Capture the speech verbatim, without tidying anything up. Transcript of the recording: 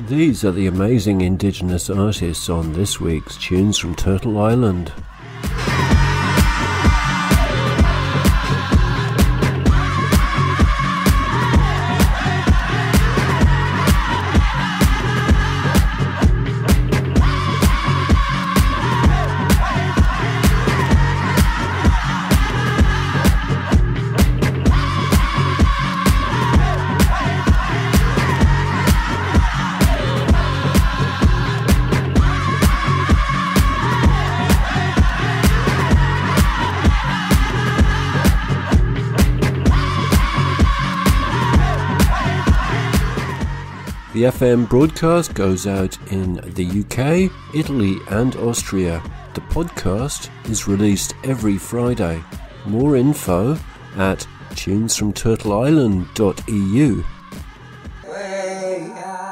These are the amazing Indigenous artists on this week's Tunes from Turtle Island. The F M broadcast goes out in the U K, Italy and Austria. The podcast is released every Friday. More info at tunes from turtle island dot e u. Way out.